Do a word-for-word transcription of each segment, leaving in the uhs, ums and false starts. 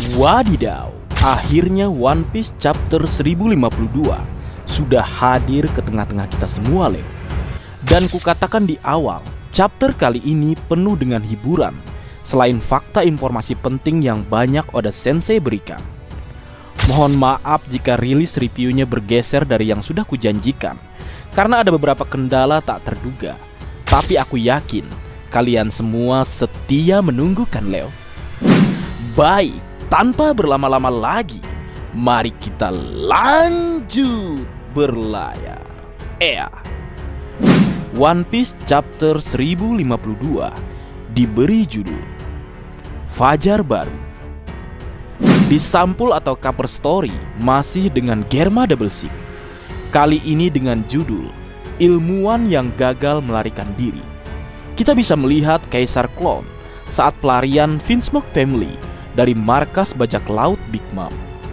Wadidaw, akhirnya One Piece chapter seribu lima puluh dua sudah hadir ke tengah-tengah kita semua, Leo. Dan kukatakan di awal, chapter kali ini penuh dengan hiburan, selain fakta informasi penting yang banyak Oda Sensei berikan. Mohon maaf jika rilis reviewnya bergeser dari yang sudah kujanjikan, karena ada beberapa kendala tak terduga. Tapi aku yakin, kalian semua setia menunggu kan, Leo? Baik, tanpa berlama-lama lagi, mari kita lanjut berlayar. Ea. One Piece chapter seribu lima puluh dua diberi judul Fajar Baru. Di sampul atau cover story masih dengan Germa Double Six. Kali ini dengan judul Ilmuwan yang Gagal Melarikan Diri. Kita bisa melihat Kaisar Clone saat pelarian Vinsmoke Family dari markas bajak laut Big Mom.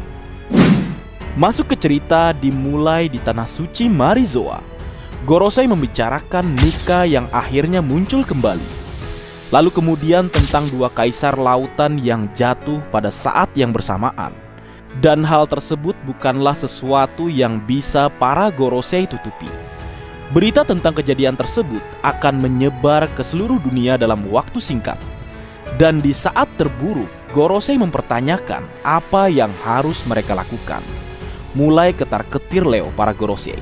Masuk ke cerita dimulai di Tanah Suci Marizoa. Gorosei membicarakan Nika yang akhirnya muncul kembali. Lalu kemudian tentang dua kaisar lautan yang jatuh pada saat yang bersamaan. Dan hal tersebut bukanlah sesuatu yang bisa para Gorosei tutupi. Berita tentang kejadian tersebut akan menyebar ke seluruh dunia dalam waktu singkat. Dan di saat terburuk, Gorosei mempertanyakan apa yang harus mereka lakukan. Mulai ketar-ketir Leo para Gorosei.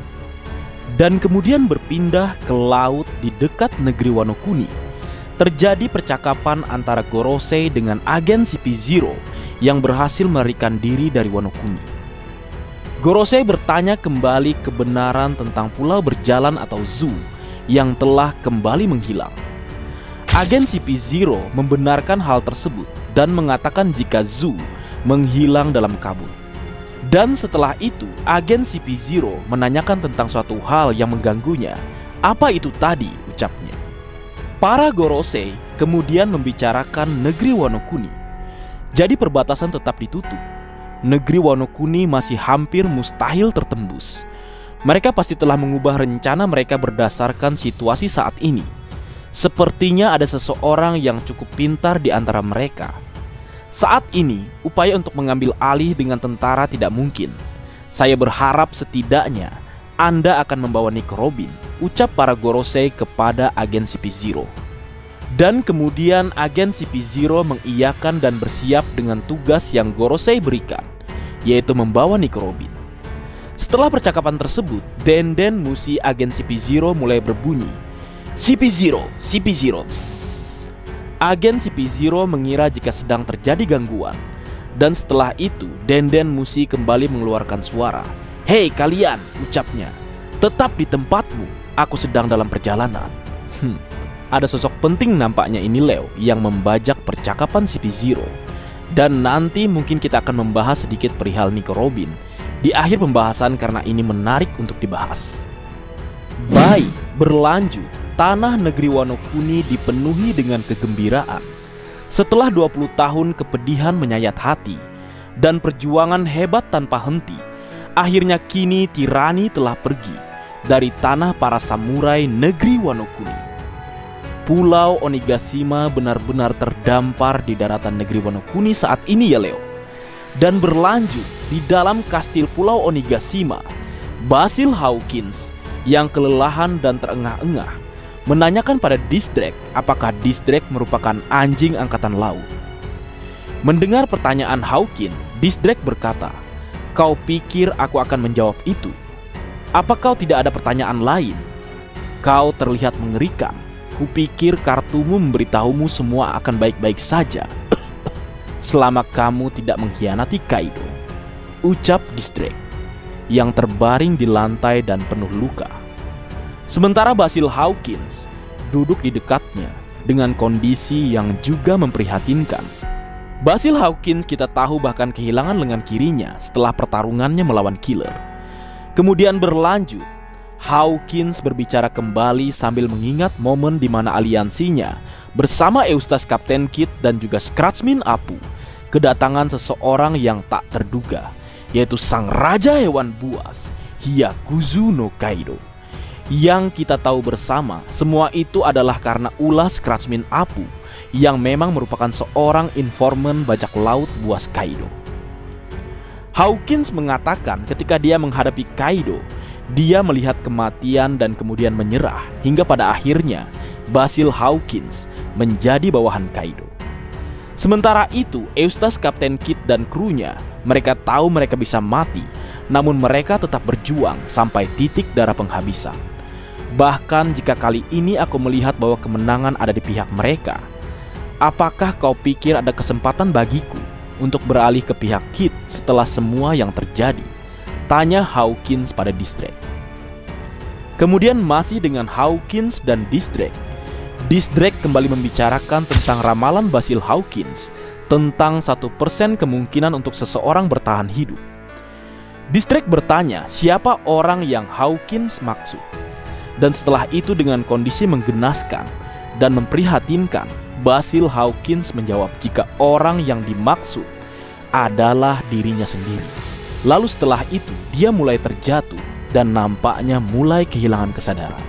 Dan kemudian berpindah ke laut di dekat negeri Wano Kuni. Terjadi percakapan antara Gorosei dengan agen C P zero yang berhasil melarikan diri dari Wano Kuni. Gorosei bertanya kembali kebenaran tentang pulau berjalan atau Zoo yang telah kembali menghilang. Agen C P zero membenarkan hal tersebut dan mengatakan jika Zoo menghilang dalam kabut. Dan setelah itu, agen C P zero menanyakan tentang suatu hal yang mengganggunya. Apa itu tadi, ucapnya. Para Gorosei kemudian membicarakan negeri Wano Kuni. Jadi perbatasan tetap ditutup. Negeri Wano Kuni masih hampir mustahil tertembus. Mereka pasti telah mengubah rencana mereka berdasarkan situasi saat ini. Sepertinya ada seseorang yang cukup pintar di antara mereka. Saat ini, upaya untuk mengambil alih dengan tentara tidak mungkin. Saya berharap setidaknya Anda akan membawa Nico Robin, ucap para Gorosei kepada agen C P zero. Dan kemudian agen C P zero mengiyakan dan bersiap dengan tugas yang Gorosei berikan, yaitu membawa Nico Robin. Setelah percakapan tersebut, denden musi agen C P zero mulai berbunyi. C P zero, C P zero, psst. Agen C P zero mengira jika sedang terjadi gangguan. Dan setelah itu, denden musi kembali mengeluarkan suara. Hei kalian, ucapnya. Tetap di tempatmu, aku sedang dalam perjalanan. Hmm, ada sosok penting nampaknya ini Leo yang membajak percakapan C P zero. Dan nanti mungkin kita akan membahas sedikit perihal Nico Robin di akhir pembahasan karena ini menarik untuk dibahas. Baik, berlanjut. Tanah negeri Wano Kuni dipenuhi dengan kegembiraan. Setelah dua puluh tahun kepedihan menyayat hati dan perjuangan hebat tanpa henti, akhirnya kini tirani telah pergi dari tanah para samurai negeri Wano Kuni. Pulau Onigashima benar-benar terdampar di daratan negeri Wano Kuni saat ini ya Leo. Dan berlanjut di dalam kastil Pulau Onigashima, Basil Hawkins yang kelelahan dan terengah-engah menanyakan pada Disdrag apakah Disdrag merupakan anjing angkatan laut. Mendengar pertanyaan Hawkins, Disdrag berkata, "Kau pikir aku akan menjawab itu? Apa kau tidak ada pertanyaan lain? Kau terlihat mengerikan. Kupikir kartumu memberitahumu semua akan baik-baik saja selama kamu tidak mengkhianati Kaido," ucap Disdrag yang terbaring di lantai dan penuh luka. Sementara Basil Hawkins duduk di dekatnya dengan kondisi yang juga memprihatinkan. Basil Hawkins kita tahu bahkan kehilangan lengan kirinya setelah pertarungannya melawan Killer. Kemudian berlanjut, Hawkins berbicara kembali sambil mengingat momen di mana aliansinya bersama Eustace Captain Kidd dan juga Scratchmin Apu kedatangan seseorang yang tak terduga, yaitu sang raja hewan buas, Hyakuzu no Kaido. Yang kita tahu bersama, semua itu adalah karena ulah Scratchmin Apu yang memang merupakan seorang informan bajak laut buas Kaido. Hawkins mengatakan ketika dia menghadapi Kaido, dia melihat kematian dan kemudian menyerah hingga pada akhirnya Basil Hawkins menjadi bawahan Kaido. Sementara itu, Eustace, Kapten Kid dan krunya, mereka tahu mereka bisa mati, namun mereka tetap berjuang sampai titik darah penghabisan. Bahkan jika kali ini aku melihat bahwa kemenangan ada di pihak mereka, apakah kau pikir ada kesempatan bagiku untuk beralih ke pihak Kid setelah semua yang terjadi? Tanya Hawkins pada Distract. Kemudian masih dengan Hawkins dan Distract, Distract kembali membicarakan tentang ramalan Basil Hawkins tentang satu persen kemungkinan untuk seseorang bertahan hidup. Distract bertanya siapa orang yang Hawkins maksud. Dan setelah itu dengan kondisi menggenaskan dan memprihatinkan, Basil Hawkins menjawab jika orang yang dimaksud adalah dirinya sendiri. Lalu setelah itu dia mulai terjatuh dan nampaknya mulai kehilangan kesadaran.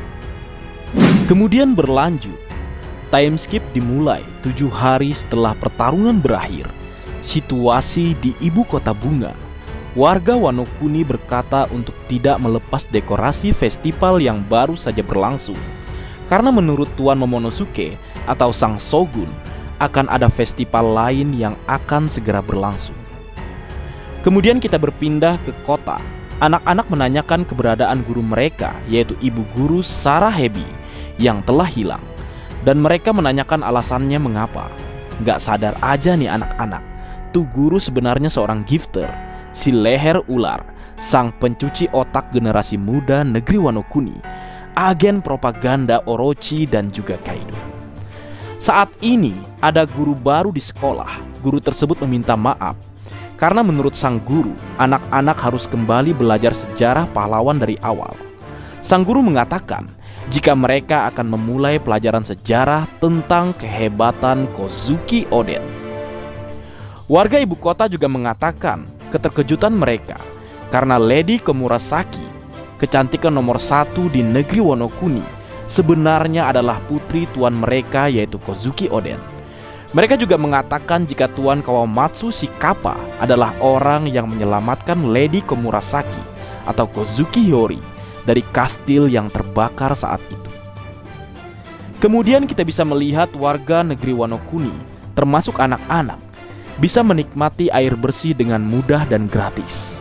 Kemudian berlanjut, time skip dimulai tujuh hari setelah pertarungan berakhir. Situasi di ibu kota bunga. Warga Wano Kuni berkata untuk tidak melepas dekorasi festival yang baru saja berlangsung. Karena menurut Tuan Momonosuke atau Sang Shogun, akan ada festival lain yang akan segera berlangsung. Kemudian kita berpindah ke kota. Anak-anak menanyakan keberadaan guru mereka, yaitu ibu guru Sarah Hebi yang telah hilang. Dan mereka menanyakan alasannya mengapa. Gak sadar aja nih anak-anak, tuh guru sebenarnya seorang gifter, si leher ular, sang pencuci otak generasi muda negeri Wano Kuni, agen propaganda Orochi dan juga Kaido. Saat ini ada guru baru di sekolah. Guru tersebut meminta maaf karena menurut sang guru, anak-anak harus kembali belajar sejarah pahlawan dari awal. Sang guru mengatakan jika mereka akan memulai pelajaran sejarah tentang kehebatan Kozuki Oden. Warga ibu kota juga mengatakan keterkejutan mereka karena Lady Komurasaki, kecantikan nomor satu di negeri Wano Kuni, sebenarnya adalah putri tuan mereka yaitu Kozuki Oden. Mereka juga mengatakan jika Tuan Kawamatsu Shikapa adalah orang yang menyelamatkan Lady Komurasaki atau Kozuki Hiyori dari kastil yang terbakar saat itu. Kemudian kita bisa melihat warga negeri Wano Kuni, termasuk anak-anak, bisa menikmati air bersih dengan mudah dan gratis.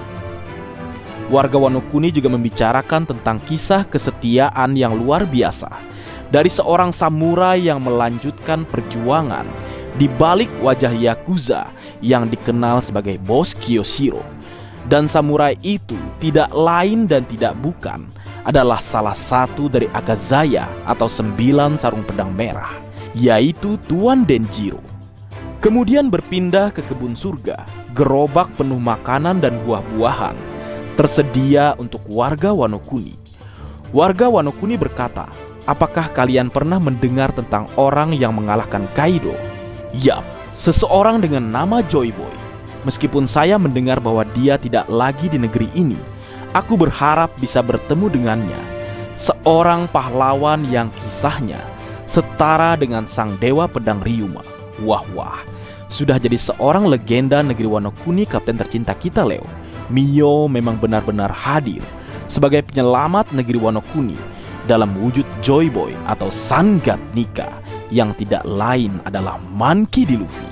Warga Wano Kuni juga membicarakan tentang kisah kesetiaan yang luar biasa dari seorang samurai yang melanjutkan perjuangan di balik wajah Yakuza yang dikenal sebagai Bos Kiyoshiro. Dan samurai itu tidak lain dan tidak bukan adalah salah satu dari Akazaya atau sembilan sarung pedang merah, yaitu Tuan Denjiro. Kemudian berpindah ke kebun surga. Gerobak penuh makanan dan buah-buahan tersedia untuk warga Wano Kuni. Warga Wano Kuni berkata, apakah kalian pernah mendengar tentang orang yang mengalahkan Kaido? Yap, seseorang dengan nama Joy Boy. Meskipun saya mendengar bahwa dia tidak lagi di negeri ini, aku berharap bisa bertemu dengannya. Seorang pahlawan yang kisahnya setara dengan sang dewa pedang Ryuma. Wah wah, sudah jadi seorang legenda negeri Wano Kuni, kapten tercinta kita Leo. Mio memang benar-benar hadir sebagai penyelamat negeri Wano Kuni dalam wujud Joy Boy atau Sun God Nika yang tidak lain adalah Monkey D. Luffy.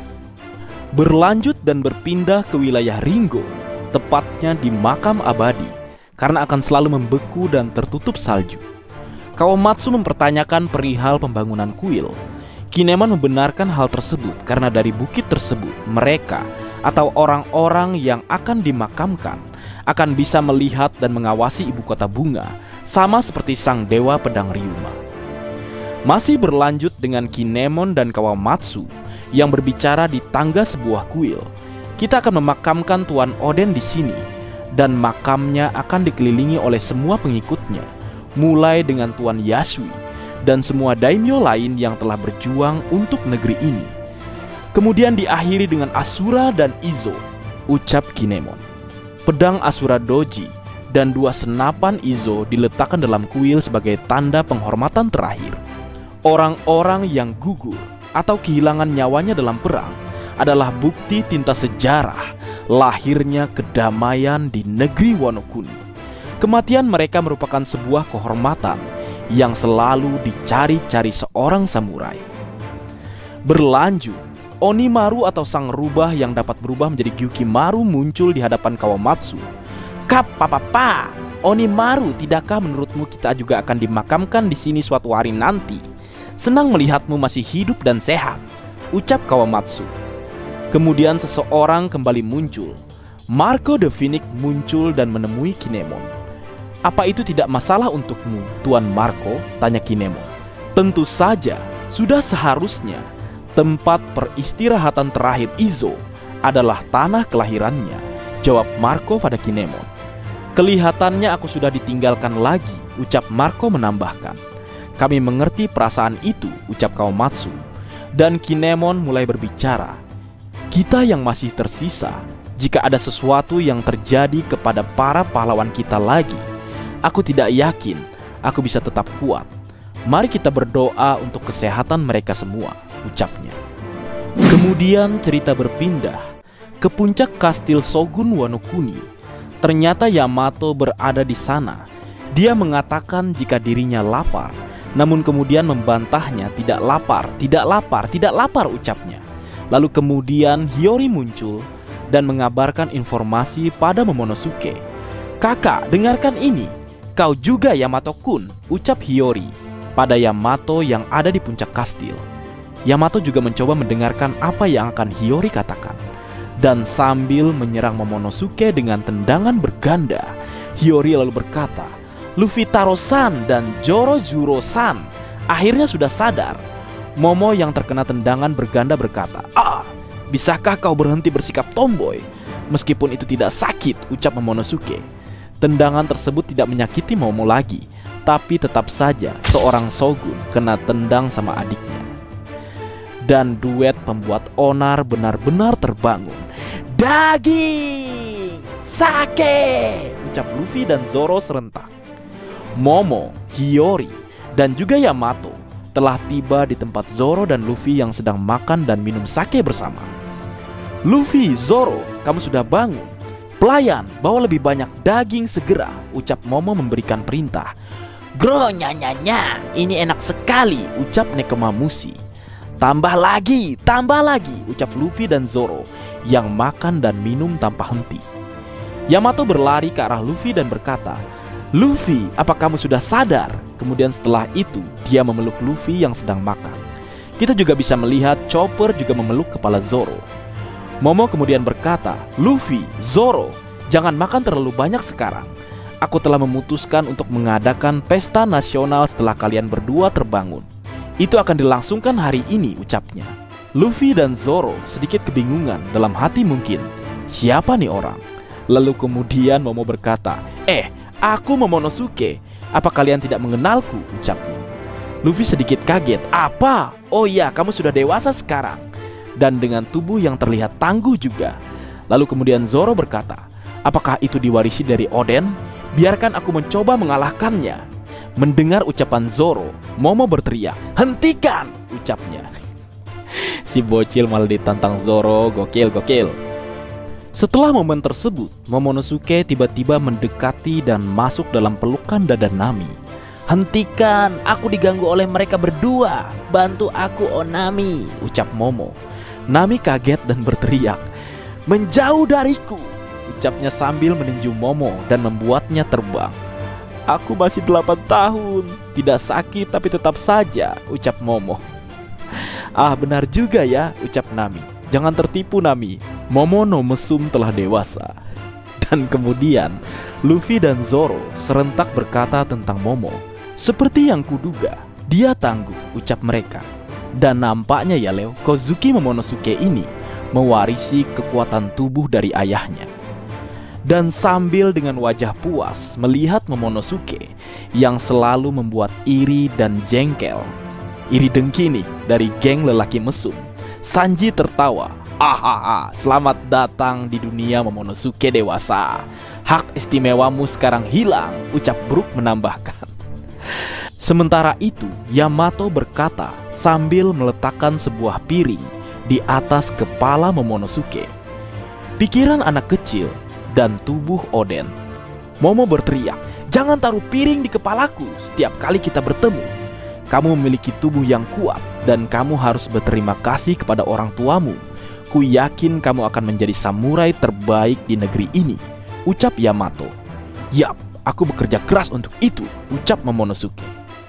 Berlanjut dan berpindah ke wilayah Ringo, tepatnya di makam abadi, karena akan selalu membeku dan tertutup salju. Kawamatsu mempertanyakan perihal pembangunan kuil. Kinemon membenarkan hal tersebut karena dari bukit tersebut mereka atau orang-orang yang akan dimakamkan akan bisa melihat dan mengawasi ibu kota bunga, sama seperti sang dewa pedang Ryuma. Masih berlanjut dengan Kinemon dan Kawamatsu yang berbicara di tangga sebuah kuil. Kita akan memakamkan Tuan Oden di sini dan makamnya akan dikelilingi oleh semua pengikutnya, mulai dengan Tuan Yasui dan semua daimyo lain yang telah berjuang untuk negeri ini. Kemudian diakhiri dengan Asura dan Izo, ucap Kinemon. Pedang Asura Doji dan dua senapan Izo diletakkan dalam kuil sebagai tanda penghormatan terakhir. Orang-orang yang gugur atau kehilangan nyawanya dalam perang adalah bukti tinta sejarah lahirnya kedamaian di negeri Wano Kuni. Kematian mereka merupakan sebuah kehormatan yang selalu dicari-cari seorang samurai. Berlanjut, Onimaru atau sang rubah yang dapat berubah menjadi Gyukimaru muncul di hadapan Kawamatsu. "Kapapapa, Onimaru, tidakkah menurutmu kita juga akan dimakamkan di sini suatu hari nanti? Senang melihatmu masih hidup dan sehat," ucap Kawamatsu. Kemudian seseorang kembali muncul. Marco the Phoenix muncul dan menemui Kinemon. "Apa itu tidak masalah untukmu, Tuan Marco?" tanya Kinemon. "Tentu saja, sudah seharusnya. Tempat peristirahatan terakhir Izo adalah tanah kelahirannya," jawab Marco pada Kinemon. "Kelihatannya aku sudah ditinggalkan lagi," ucap Marco menambahkan. "Kami mengerti perasaan itu," ucap Kawamatsu. Dan Kinemon mulai berbicara. "Kita yang masih tersisa, jika ada sesuatu yang terjadi kepada para pahlawan kita lagi, aku tidak yakin aku bisa tetap kuat. Mari kita berdoa untuk kesehatan mereka semua," ucapnya. Kemudian cerita berpindah ke puncak kastil Shogun Wano Kuni. Ternyata Yamato berada di sana. Dia mengatakan jika dirinya lapar, namun kemudian membantahnya tidak lapar, tidak lapar, tidak lapar ucapnya. Lalu kemudian Hiyori muncul dan mengabarkan informasi pada Momonosuke. "Kakak, dengarkan ini. Kau juga Yamato-kun," ucap Hiyori pada Yamato yang ada di puncak kastil. Yamato juga mencoba mendengarkan apa yang akan Hiyori katakan. Dan sambil menyerang Momonosuke dengan tendangan berganda, Hiyori lalu berkata, "Luffy Taro-san dan Jorojuro-san akhirnya sudah sadar." Momo yang terkena tendangan berganda berkata, "Ah, bisakah kau berhenti bersikap tomboy? Meskipun itu tidak sakit," ucap Momonosuke. Tendangan tersebut tidak menyakiti Momo lagi, tapi tetap saja seorang shogun kena tendang sama adiknya. Dan duet pembuat onar benar-benar terbangun. "Daging! Sake!" ucap Luffy dan Zoro serentak. Momo, Hiyori, dan juga Yamato telah tiba di tempat Zoro dan Luffy yang sedang makan dan minum sake bersama. "Luffy, Zoro, kamu sudah bangun. Pelayan, bawa lebih banyak daging segera," ucap Momo memberikan perintah. "Gro, nyanyanya, ini enak sekali," ucap Nekomamushi. "Tambah lagi, tambah lagi," ucap Luffy dan Zoro yang makan dan minum tanpa henti. Yamato berlari ke arah Luffy dan berkata, "Luffy, apa kamu sudah sadar?" Kemudian setelah itu dia memeluk Luffy yang sedang makan. Kita juga bisa melihat Chopper juga memeluk kepala Zoro. Momo kemudian berkata, "Luffy, Zoro, jangan makan terlalu banyak sekarang. Aku telah memutuskan untuk mengadakan pesta nasional setelah kalian berdua terbangun. Itu akan dilangsungkan hari ini," ucapnya. Luffy dan Zoro sedikit kebingungan dalam hati mungkin. Siapa nih orang? Lalu kemudian Momo berkata, "Eh, aku Momonosuke. Apa kalian tidak mengenalku?" ucapnya. Luffy sedikit kaget. "Apa? Oh iya, kamu sudah dewasa sekarang." Dan dengan tubuh yang terlihat tangguh juga. Lalu kemudian Zoro berkata, "Apakah itu diwarisi dari Oden? Biarkan aku mencoba mengalahkannya." Mendengar ucapan Zoro, Momo berteriak, "Hentikan!" ucapnya. Si bocil malah ditantang Zoro, gokil gokil. Setelah momen tersebut, Momonosuke tiba-tiba mendekati dan masuk dalam pelukan dada Nami. "Hentikan, aku diganggu oleh mereka berdua. Bantu aku, Onami," ucap Momo. Nami kaget dan berteriak, "Menjauh dariku," ucapnya sambil meninju Momo dan membuatnya terbang. "Aku masih delapan tahun, tidak sakit tapi tetap saja," ucap Momo. "Ah, benar juga ya," ucap Nami. "Jangan tertipu, Nami. Momo no mesum telah dewasa." Dan kemudian Luffy dan Zoro serentak berkata tentang Momo. "Seperti yang kuduga, dia tangguh," ucap mereka. Dan nampaknya ya Leo, Kozuki Momonosuke ini mewarisi kekuatan tubuh dari ayahnya. Dan sambil dengan wajah puas melihat Momonosuke yang selalu membuat iri dan jengkel, iri dengki nih dari geng lelaki mesum, Sanji tertawa. "Ahaha, selamat datang di dunia Momonosuke dewasa. Hak istimewamu sekarang hilang," ucap Brook menambahkan. Sementara itu, Yamato berkata sambil meletakkan sebuah piring di atas kepala Momonosuke. Pikiran anak kecil dan tubuh Oden. Momo berteriak, "Jangan taruh piring di kepalaku setiap kali kita bertemu. Kamu memiliki tubuh yang kuat dan kamu harus berterima kasih kepada orang tuamu. Ku yakin kamu akan menjadi samurai terbaik di negeri ini," ucap Yamato. "Yap, aku bekerja keras untuk itu," ucap Momonosuke.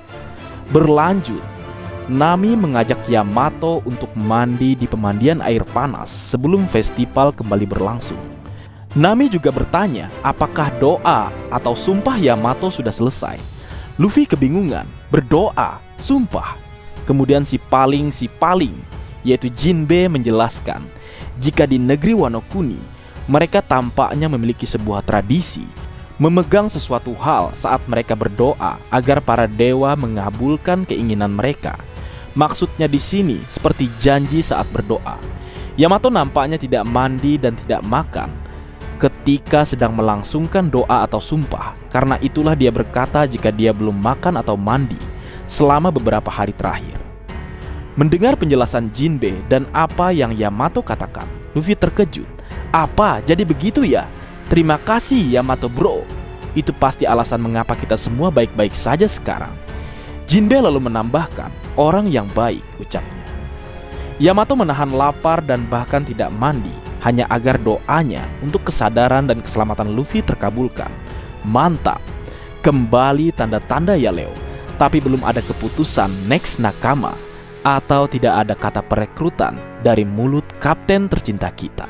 Berlanjut, Nami mengajak Yamato untuk mandi di pemandian air panas sebelum festival kembali berlangsung. Nami juga bertanya apakah doa atau sumpah Yamato sudah selesai. Luffy kebingungan, berdoa, sumpah. Kemudian si paling si paling, yaitu Jinbe menjelaskan jika di negeri Wano Kuni mereka tampaknya memiliki sebuah tradisi memegang sesuatu hal saat mereka berdoa agar para dewa mengabulkan keinginan mereka. Maksudnya di sini seperti janji saat berdoa. Yamato nampaknya tidak mandi dan tidak makan ketika sedang melangsungkan doa atau sumpah. Karena itulah dia berkata jika dia belum makan atau mandi selama beberapa hari terakhir. Mendengar penjelasan Jinbe dan apa yang Yamato katakan, Luffy terkejut. "Apa? Jadi begitu ya? Terima kasih Yamato bro. Itu pasti alasan mengapa kita semua baik-baik saja sekarang." Jinbe lalu menambahkan, "Orang yang baik," ucapnya. Yamato menahan lapar dan bahkan tidak mandi, hanya agar doanya untuk kesadaran dan keselamatan Luffy terkabulkan. Mantap. Kembali tanda-tanda ya Leo. Tapi belum ada keputusan next nakama atau tidak ada kata perekrutan dari mulut kapten tercinta kita.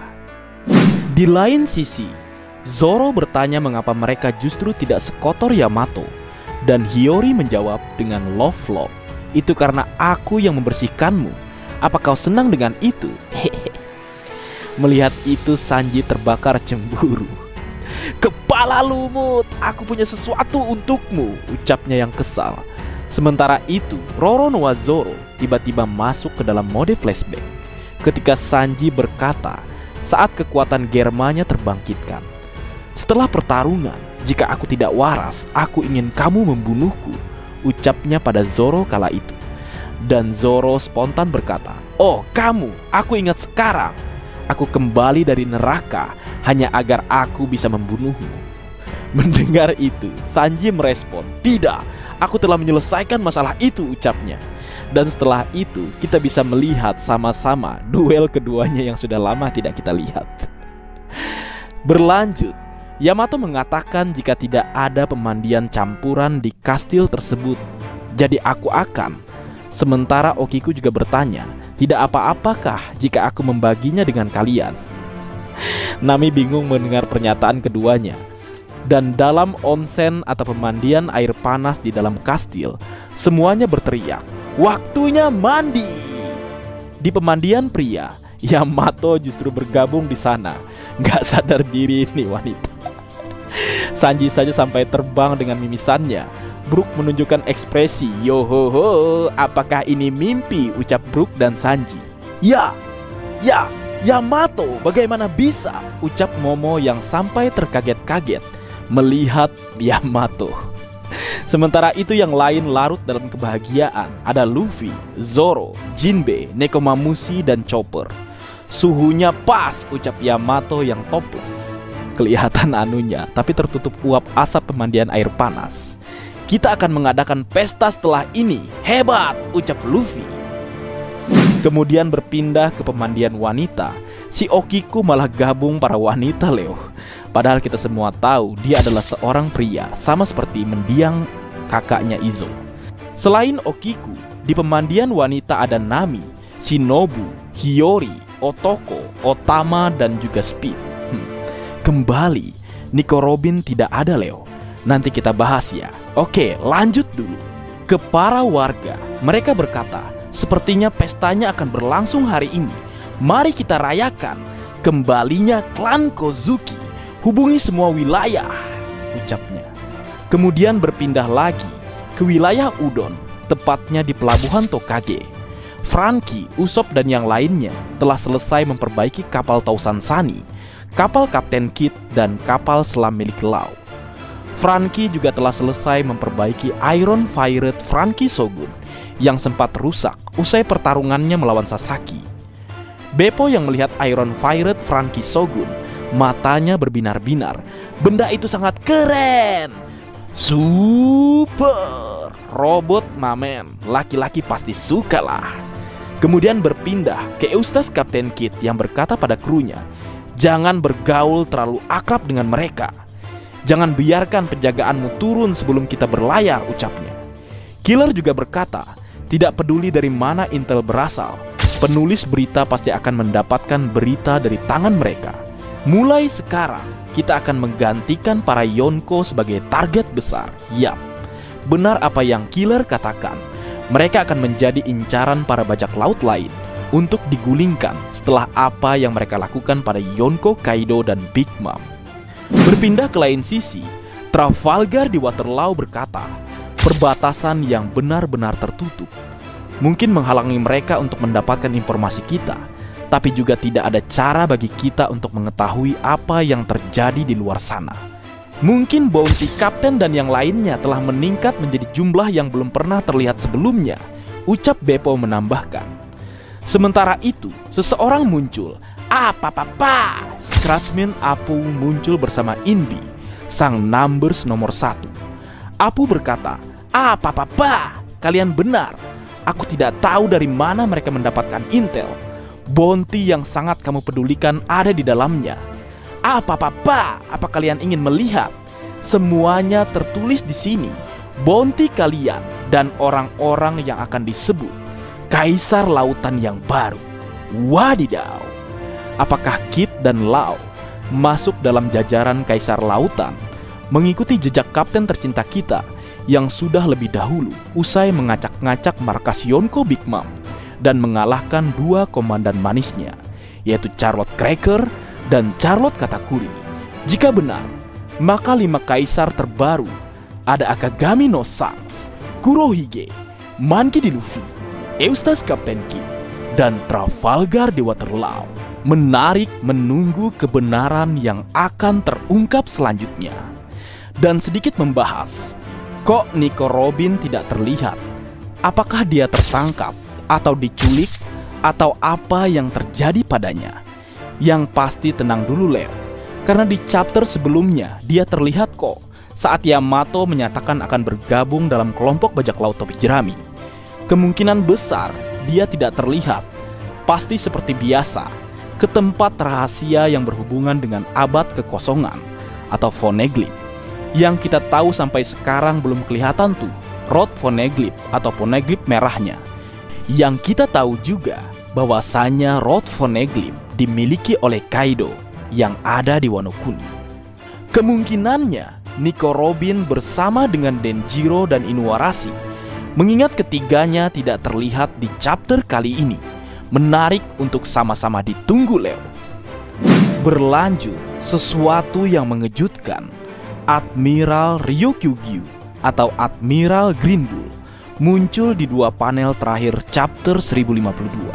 Di lain sisi, Zoro bertanya mengapa mereka justru tidak sekotor Yamato, dan Hiyori menjawab dengan love love. "Itu karena aku yang membersihkanmu. Apa kau senang dengan itu?" Melihat itu Sanji terbakar cemburu. "Kepala lumut, aku punya sesuatu untukmu," ucapnya yang kesal. Sementara itu, Roronoa Zoro tiba-tiba masuk ke dalam mode flashback ketika Sanji berkata saat kekuatan Germanya terbangkitkan. "Setelah pertarungan, jika aku tidak waras, aku ingin kamu membunuhku," ucapnya pada Zoro kala itu. Dan Zoro spontan berkata, "Oh kamu, aku ingat sekarang. Aku kembali dari neraka hanya agar aku bisa membunuhmu." Mendengar itu, Sanji merespon, "Tidak, aku telah menyelesaikan masalah itu," ucapnya. Dan setelah itu, kita bisa melihat sama-sama duel keduanya yang sudah lama tidak kita lihat. Berlanjut, Yamato mengatakan jika tidak ada pemandian campuran di kastil tersebut, jadi aku akan. Sementara Okiku juga bertanya, "Tidak apa-apakah jika aku membaginya dengan kalian?" Nami bingung mendengar pernyataan keduanya. Dan dalam onsen atau pemandian air panas di dalam kastil, semuanya berteriak, "Waktunya mandi!" Di pemandian pria, Yamato justru bergabung di sana. Gak sadar diri nih wanita. Sanji saja sampai terbang dengan mimisannya. Brook menunjukkan ekspresi, "Yohoho, apakah ini mimpi?" ucap Brook dan Sanji. "Ya, ya, Yamato, bagaimana bisa?" ucap Momo yang sampai terkaget-kaget melihat Yamato. Sementara itu yang lain larut dalam kebahagiaan. Ada Luffy, Zoro, Jinbe, Nekomamushi, dan Chopper. "Suhunya pas," ucap Yamato yang topless. Kelihatan anunya, tapi tertutup uap asap pemandian air panas. "Kita akan mengadakan pesta setelah ini. Hebat," ucap Luffy. Kemudian berpindah ke pemandian wanita. Si Okiku malah gabung para wanita Leo. Padahal kita semua tahu dia adalah seorang pria, sama seperti mendiang kakaknya Izo. Selain Okiku, di pemandian wanita ada Nami, Shinobu, Hiyori, Otoko, Otama, dan juga Speed. Hmm. Kembali, Nico Robin tidak ada Leo. Nanti kita bahas ya. Oke, lanjut dulu. Ke para warga, mereka berkata, "Sepertinya pestanya akan berlangsung hari ini. Mari kita rayakan kembalinya klan Kozuki. Hubungi semua wilayah," ucapnya. Kemudian berpindah lagi ke wilayah Udon, tepatnya di pelabuhan Tokage. Franky, Usopp, dan yang lainnya telah selesai memperbaiki kapal Tausan Sunny, kapal Kapten Kid, dan kapal selam milik Law. Franky juga telah selesai memperbaiki Iron Fired Franky Shogun yang sempat rusak usai pertarungannya melawan Sasaki. Beppo yang melihat Iron Fired Franky Shogun, matanya berbinar-binar. Benda itu sangat keren. Super robot mamen, laki-laki pasti suka lah. Kemudian berpindah ke Eustace Kapten Kidd yang berkata pada krunya, jangan bergaul terlalu akrab dengan mereka. Jangan biarkan penjagaanmu turun sebelum kita berlayar, ucapnya. Killer juga berkata, tidak peduli dari mana intel berasal, penulis berita pasti akan mendapatkan berita dari tangan mereka. Mulai sekarang, kita akan menggantikan para Yonko sebagai target besar. Yap, benar apa yang Killer katakan. Mereka akan menjadi incaran para bajak laut lain untuk digulingkan setelah apa yang mereka lakukan pada Yonko, Kaido, dan Big Mom. Berpindah ke lain sisi, Trafalgar di Waterloo berkata, perbatasan yang benar-benar tertutup mungkin menghalangi mereka untuk mendapatkan informasi kita, tapi juga tidak ada cara bagi kita untuk mengetahui apa yang terjadi di luar sana. Mungkin bounty kapten dan yang lainnya telah meningkat menjadi jumlah yang belum pernah terlihat sebelumnya, ucap Beppo menambahkan. Sementara itu, seseorang muncul. Apa papa? Scratchman Apu muncul bersama Inbi, sang numbers nomor satu. Apu berkata, apa papa? Kalian benar. Aku tidak tahu dari mana mereka mendapatkan intel. Bounty yang sangat kamu pedulikan ada di dalamnya. Apa papa? Apa kalian ingin melihat? Semuanya tertulis di sini. Bounty kalian dan orang-orang yang akan disebut Kaisar Lautan yang baru. Wadidaw. Apakah Kidd dan Lau masuk dalam jajaran Kaisar Lautan, mengikuti jejak kapten tercinta kita yang sudah lebih dahulu usai mengacak-ngacak markas Yonko Big Mom dan mengalahkan dua komandan manisnya, yaitu Charlotte Cracker dan Charlotte Katakuri? Jika benar, maka lima kaisar terbaru ada Akagami no Sans, Kurohige, Monkey D. Luffy, Eustace Kapten Kidd, dan Trafalgar di Waterloo. Menarik menunggu kebenaran yang akan terungkap selanjutnya. Dan sedikit membahas, kok Nico Robin tidak terlihat? Apakah dia tertangkap atau diculik atau apa yang terjadi padanya? Yang pasti tenang dulu Leo, karena di chapter sebelumnya dia terlihat kok saat Yamato menyatakan akan bergabung dalam kelompok bajak laut topi jerami. Kemungkinan besar dia tidak terlihat, pasti seperti biasa ke tempat rahasia yang berhubungan dengan abad kekosongan atau Poneglyph, yang kita tahu sampai sekarang belum kelihatan tuh Rod Poneglyph atau Poneglyph merahnya. Yang kita tahu juga bahwasanya Rod Poneglyph dimiliki oleh Kaido yang ada di Wano Kuni. Kemungkinannya Nico Robin bersama dengan Denjiro dan Inuarashi, mengingat ketiganya tidak terlihat di chapter kali ini. Menarik untuk sama-sama ditunggu Leo. Berlanjut, sesuatu yang mengejutkan. Admiral Ryokugyu atau Admiral Green Bull muncul di dua panel terakhir chapter seribu lima puluh dua.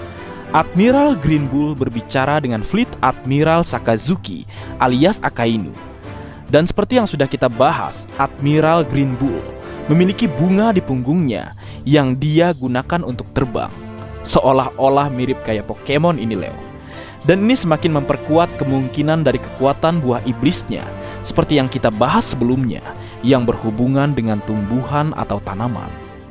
Admiral Green Bull berbicara dengan Fleet Admiral Sakazuki alias Akainu. Dan seperti yang sudah kita bahas, Admiral Green Bull memiliki bunga di punggungnya yang dia gunakan untuk terbang. Seolah-olah mirip kayak Pokemon ini Leo. Dan ini semakin memperkuat kemungkinan dari kekuatan buah iblisnya, seperti yang kita bahas sebelumnya, yang berhubungan dengan tumbuhan atau tanaman.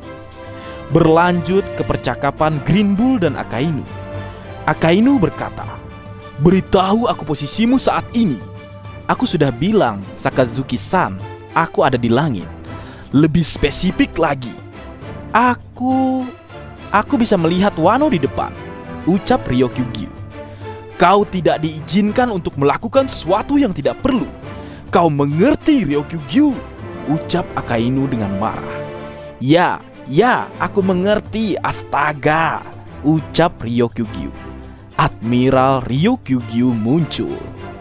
Berlanjut ke percakapan Green Bull dan Akainu. Akainu berkata, beritahu aku posisimu saat ini. Aku sudah bilang, Sakazuki-san, aku ada di langit. Lebih spesifik lagi, Aku... Aku bisa melihat Wano di depan, ucap Ryokugyu. Kau tidak diizinkan untuk melakukan sesuatu yang tidak perlu. Kau mengerti Ryokugyu? Ucap Akainu dengan marah. Ya, ya, aku mengerti, astaga, ucap Ryokugyu. Admiral Ryokugyu muncul.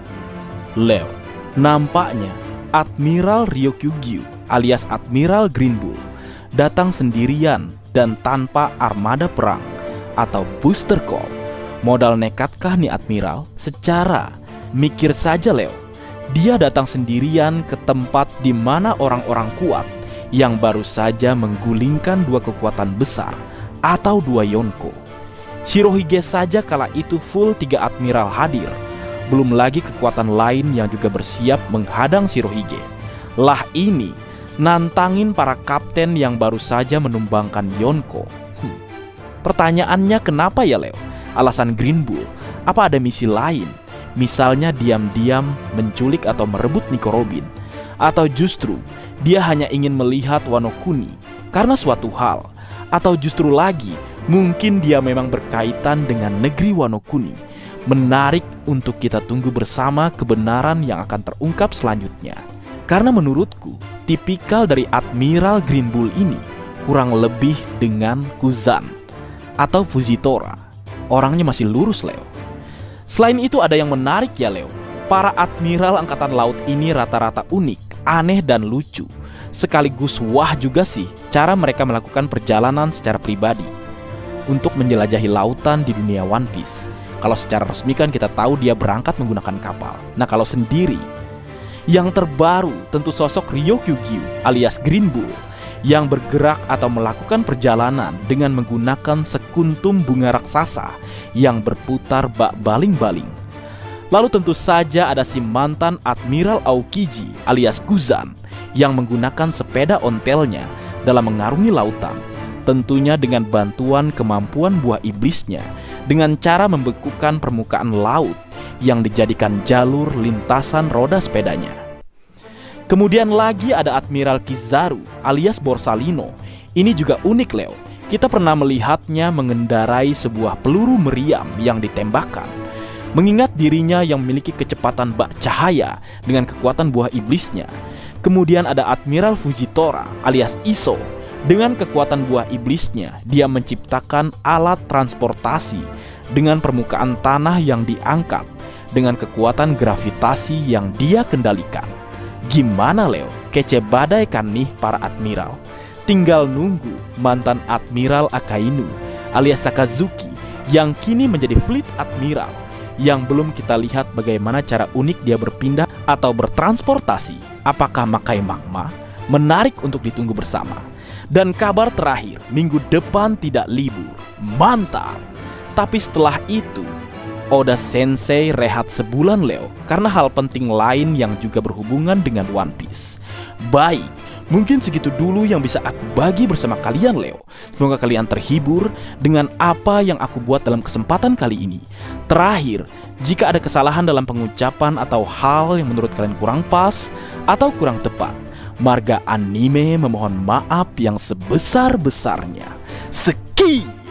Leo, nampaknya Admiral Ryokugyu alias Admiral Green Bull datang sendirian dan tanpa armada perang atau booster call. Modal nekatkah nih Admiral? Secara mikir saja Leo, Dia datang sendirian ke tempat di mana orang-orang kuat yang baru saja menggulingkan dua kekuatan besar atau dua Yonko. Shirohige saja kala itu full tiga admiral hadir. Belum lagi kekuatan lain yang juga bersiap menghadang Shirohige. Lah ini nantangin para kapten yang baru saja menumbangkan Yonko. Hmm. Pertanyaannya kenapa ya Leo? Alasan Green Bull? Apa ada misi lain? Misalnya diam-diam menculik atau merebut Nico Robin? Atau justru dia hanya ingin melihat Wano Kuni karena suatu hal? Atau justru lagi mungkin dia memang berkaitan dengan negeri Wano Kuni? Menarik untuk kita tunggu bersama kebenaran yang akan terungkap selanjutnya. Karena menurutku, tipikal dari Admiral Green Bull ini kurang lebih dengan Kuzan atau Fujitora. Orangnya masih lurus, Leo. Selain itu ada yang menarik ya, Leo. Para Admiral Angkatan Laut ini rata-rata unik, aneh dan lucu. Sekaligus wah juga sih cara mereka melakukan perjalanan secara pribadi untuk menjelajahi lautan di dunia One Piece. Kalau secara resmi kan kita tahu dia berangkat menggunakan kapal. Nah kalau sendiri, yang terbaru tentu sosok Ryokugyu alias Green Bull yang bergerak atau melakukan perjalanan dengan menggunakan sekuntum bunga raksasa yang berputar bak baling-baling. Lalu tentu saja ada si mantan Admiral Aokiji alias Kuzan yang menggunakan sepeda ontelnya dalam mengarungi lautan, tentunya dengan bantuan kemampuan buah iblisnya dengan cara membekukan permukaan laut yang dijadikan jalur lintasan roda sepedanya. Kemudian lagi ada Admiral Kizaru alias Borsalino. Ini juga unik, Leo. Kita pernah melihatnya mengendarai sebuah peluru meriam yang ditembakkan. Mengingat dirinya yang memiliki kecepatan bak cahaya dengan kekuatan buah iblisnya. Kemudian ada Admiral Fujitora alias Iso. Dengan kekuatan buah iblisnya, dia menciptakan alat transportasi dengan permukaan tanah yang diangkat dengan kekuatan gravitasi yang dia kendalikan. Gimana Leo? Kece badai kan nih para admiral? Tinggal nunggu mantan Admiral Akainu alias Sakazuki yang kini menjadi Fleet Admiral, yang belum kita lihat bagaimana cara unik dia berpindah atau bertransportasi. Apakah Makai Magma? Menarik untuk ditunggu bersama. Dan kabar terakhir, minggu depan tidak libur. Mantap! Tapi setelah itu, Oda Sensei rehat sebulan, Leo, karena hal penting lain yang juga berhubungan dengan One Piece. Baik, mungkin segitu dulu yang bisa aku bagi bersama kalian, Leo. Semoga kalian terhibur dengan apa yang aku buat dalam kesempatan kali ini. Terakhir, jika ada kesalahan dalam pengucapan atau hal yang menurut kalian kurang pas atau kurang tepat, Marga Anime memohon maaf yang sebesar-besarnya. Sekian.